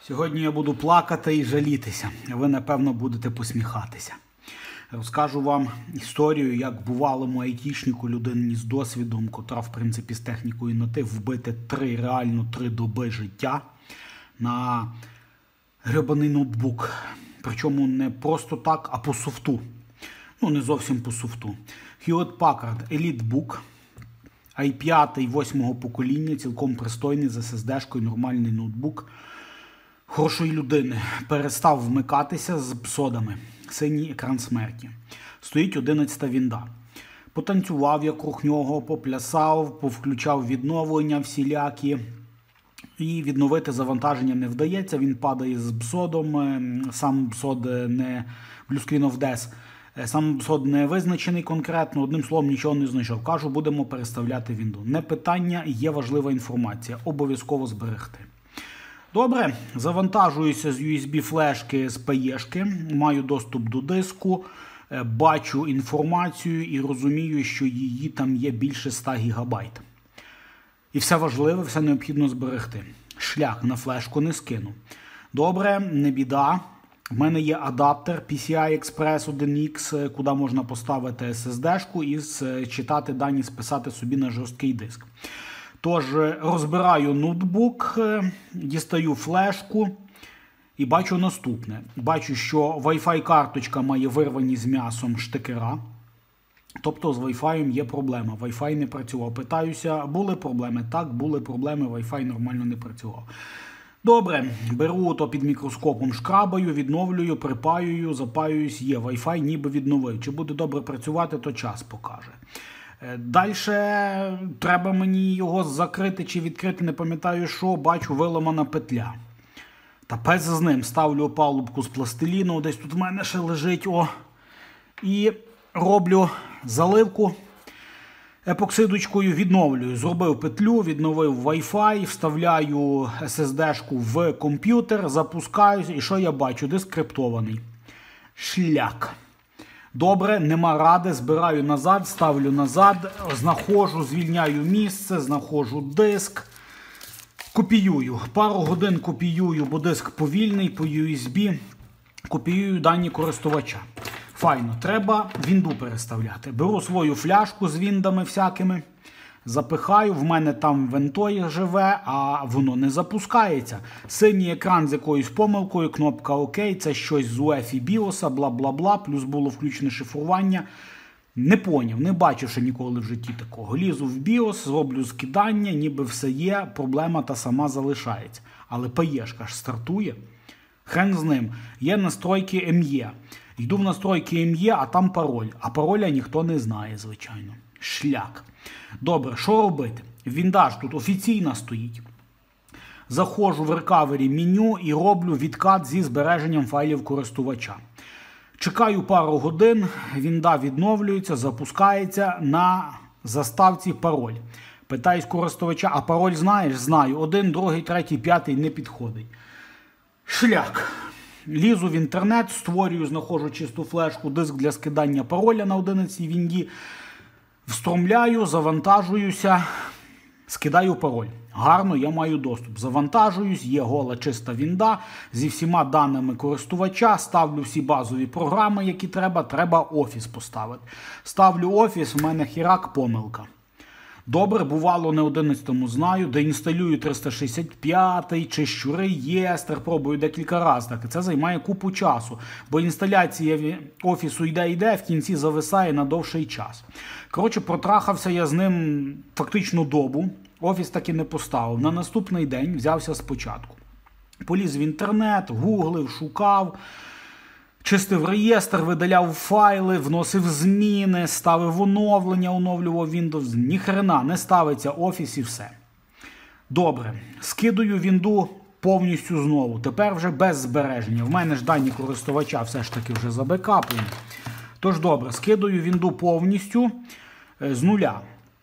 Сьогодні я буду плакати і жалітися, а ви, напевно, будете посміхатися. Розкажу вам історію, як бувалому айтішнику, людині з досвідом, котра, в принципі, з технікою ноти, вбити реально 3 доби життя на гребаний ноутбук. Причому не просто так, а по софту. Ну, не зовсім по софту. Hewlett-Packard EliteBook i5 8-го покоління, цілком пристойний, з SSD-шкою, нормальний ноутбук хорошої людини. Перестав вмикатися з псодами. Синій екран смерті. Стоїть 11-та вінда. Потанцював я круг нього, поплясав, повключав відновлення всілякі. І відновити завантаження не вдається. Він падає з псодом. Сам псод не Blue Screen of Death. Сам псод не визначений конкретно. Одним словом, нічого не знайшов. Кажу, будемо переставляти вінду. Не питання, є важлива інформація. Обов'язково зберегти. Добре, завантажуюся з USB-флешки з PE-шки, маю доступ до диску, бачу інформацію і розумію, що її там є більше 100 ГБ. І все важливе, все необхідно зберегти. Шлях на флешку не скину. Добре, не біда. В мене є адаптер PCI Express 1X, куди можна поставити SSD-шку і читати дані, списати собі на жорсткий диск. Тож, розбираю ноутбук, дістаю флешку і бачу наступне. Бачу, що Wi-Fi карточка має вирвані з м'ясом штекера. Тобто з Wi-Fi є проблема. Wi-Fi не працював. Питаюся, були проблеми? Так, були проблеми, Wi-Fi нормально не працював. Добре, беру то під мікроскопом, шкрабаю, відновлюю, припаюю, запаююсь, є Wi-Fi, ніби відновив. Чи буде добре працювати, то час покаже. Далі треба мені його закрити чи відкрити, не пам'ятаю що, бачу виламана петля. Та пець з ним, ставлю опалубку з пластиліну, десь тут в мене ще лежить, і роблю заливку епоксидочкою, відновлюю. Зробив петлю, відновив Wi-Fi, вставляю SSD-шку в комп'ютер, запускаюся, і що я бачу? Диск криптований. Шлях. Добре, нема ради, збираю назад, ставлю назад, знаходжу, звільняю місце, знаходжу диск, копіюю. Пару годин копіюю, бо диск повільний, по USB, копіюю дані користувача. Файно, треба вінду переставляти. Беру свою фляжку з віндами всякими, запихаю, в мене там вентой живе, а воно не запускається. Синій екран з якоюсь помилкою, кнопка ОК, це щось з UEFI BIOS, бла-бла-бла, плюс було включене шифрування. Не поняв, не бачив ще ніколи в житті такого. Лізу в BIOS, зроблю скидання, ніби все є, проблема та сама залишається. Але PE-шка ж стартує. Хрен з ним. Є настройки ME. Йду в настройки ME, а там пароль. А пароля ніхто не знає, звичайно. Шлях. Добре, що робити? Віндаж тут офіційно стоїть. Заходжу в рекавері меню і роблю відкат зі збереженням файлів користувача. Чекаю пару годин, вінда відновлюється, запускається, на заставці пароль. Питаюсь користувача, а пароль знаєш? Знаю. 1, 2, 3, 5 не підходить. Шлях. Лізу в інтернет, створюю, знаходжу чисту флешку, диск для скидання пароля на 11-й вінді. Встромляю, завантажуюся, скидаю пароль. Гарно, я маю доступ. Завантажуюсь, є гола чиста вінда зі всіма даними користувача, ставлю всі базові програми, які треба офіс поставити. Ставлю офіс, в мене хірак, помилка. Добре, бувало не 11-му знаю, деінсталюю 365-й, чи щури єстер, пробую декілька разів. Так, це займає купу часу, бо інсталяція офісу йде, в кінці зависає на довший час. Коротше, протрахався я з ним фактично добу, офіс таки не поставив. На наступний день взявся спочатку. Поліз в інтернет, гуглив, шукав, чистив реєстр, видаляв файли, вносив зміни, ставив оновлення, оновлював Windows. Ніхрена, не ставиться офіс і все. Добре, скидаю вінду повністю знову. Тепер вже без збереження. В мене ж дані користувача все ж таки вже забекапують. Тож добре, скидаю вінду повністю з нуля.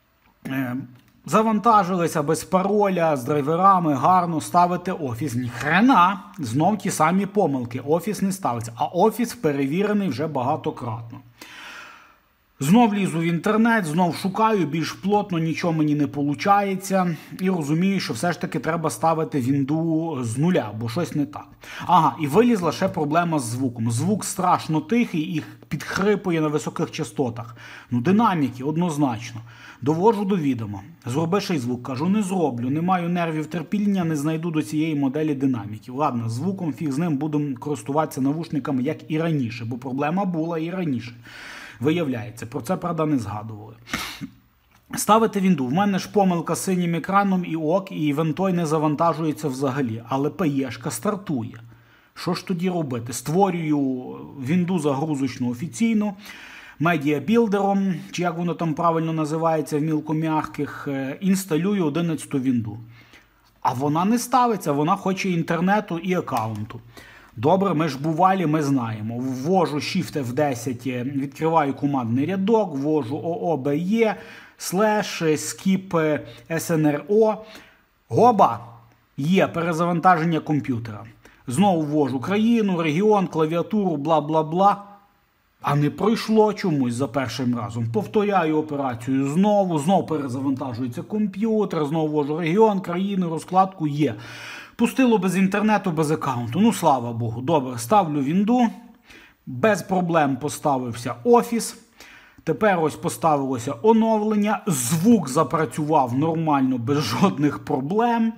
Завантажилися без пароля, з драйверами, гарно ставити офіс. Ніхрена, знов ті самі помилки. Офіс не ставиться, а офіс перевірений вже багатократно. Знов лізу в інтернет, знов шукаю, більш плотно, нічого мені не виходить. І розумію, що все ж таки треба ставити вінду з нуля, бо щось не так. Ага, і вилізла ще проблема з звуком. Звук страшно тихий і підхрипує на високих частотах. Ну, динаміки, однозначно. Доводжу до відома. Зроби ще й звук. Кажу, не зроблю, не маю нервів терпіння, не знайду до цієї моделі динаміків. Ладно, звуком фіг з ним, будемо користуватися навушниками, як і раніше, бо проблема була і раніше. Виявляється, про це, правда, не згадували. Ставити вінду. В мене ж помилка з синім екраном і ок, і вентой не завантажується взагалі. Але ПЕшка стартує. Що ж тоді робити? Створюю вінду загрузочну офіційну, медіабілдером, чи як воно там правильно називається в мілком'яких, інсталюю 11-ту вінду. А вона не ставиться, вона хоче інтернету і аккаунту. Добре, ми ж бувалі, ми знаємо. Ввожу Shift F10, відкриваю командний рядок, ввожу OOBE, skip SNRO. Гоба! Є перезавантаження комп'ютера. Знову ввожу країну, регіон, клавіатуру, бла-бла-бла. А не пройшло чомусь за першим разом. Повторяю операцію знову перезавантажується комп'ютер, знову ввожу регіон, країну, розкладку є. Пустило без інтернету, без аккаунту. Ну, слава Богу. Добре, ставлю вінду. Без проблем поставився офіс. Тепер ось поставилося оновлення. Звук запрацював нормально, без жодних проблем.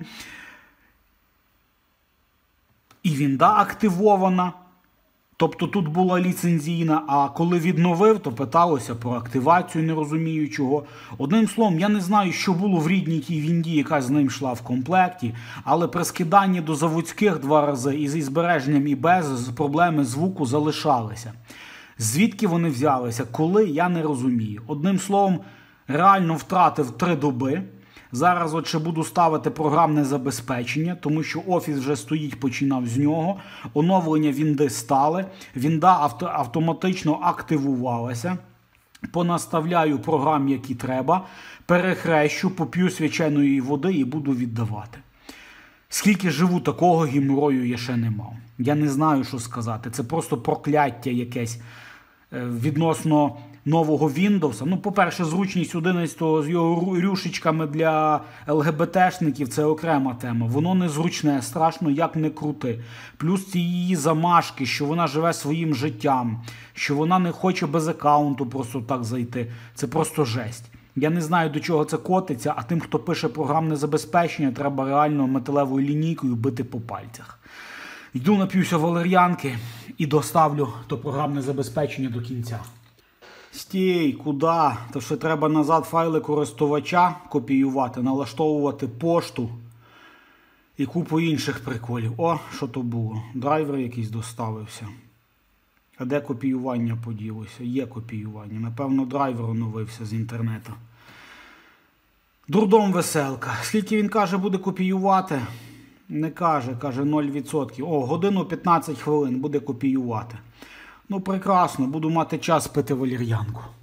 І вінда активована. Тобто тут була ліцензійна, а коли відновив, то питалося про активацію, не розумію чого. Одним словом, я не знаю, що було в рідній тій вінді, яка з ним йшла в комплекті, але при скиданні до заводських 2 рази і зі збереженням і без проблеми звуку залишалися. Звідки вони взялися? Коли? Я не розумію. Одним словом, реально втратив 3 доби. Зараз от ще буду ставити програмне забезпечення, тому що офіс вже стоїть, починав з нього. Оновлення вінди стали, вінда автоматично активувалася. Понаставляю програм, які треба, перехрещу, поп'ю свяченої води і буду віддавати. Скільки живу, такого геморою я ще не мав. Я не знаю, що сказати. Це просто прокляття якесь відносно нового Windows. Ну, по-перше, зручність 11-го з його рюшечками для ЛГБТшників – це окрема тема. Воно незручне, страшно, як не крути. Плюс ці її замашки, що вона живе своїм життям, що вона не хоче без аккаунту просто так зайти. Це просто жесть. Я не знаю, до чого це котиться, а тим, хто пише програмне забезпечення, треба реально металевою лінійкою бити по пальцях. Йду нап'юся валер'янки і доставлю то програмне забезпечення до кінця. Стій, куди? То ще треба назад файли користувача копіювати, налаштовувати пошту і купу інших приколів. О, що то було? Драйвер якийсь доставився. А де копіювання поділося? Є копіювання. Напевно, драйвер оновився з інтернету. Дурдом веселка. Скільки він каже буде копіювати? Не каже, каже 0%. О, годину 15 хвилин буде копіювати. Ну, прекрасно, буду мати час пити валер'янку.